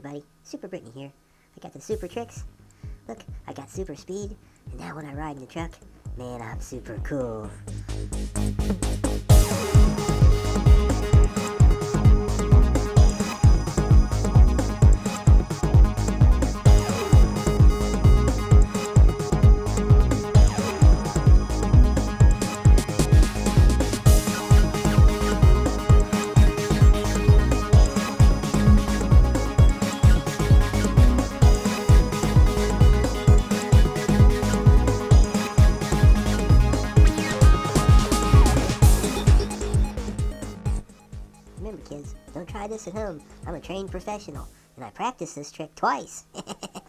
everybody, Super Britney here. I got the super tricks. Look, I got super speed, and now when I ride in the truck, man, I'm super cool. Remember kids, don't try this at home. I'm a trained professional, and I practiced this trick twice.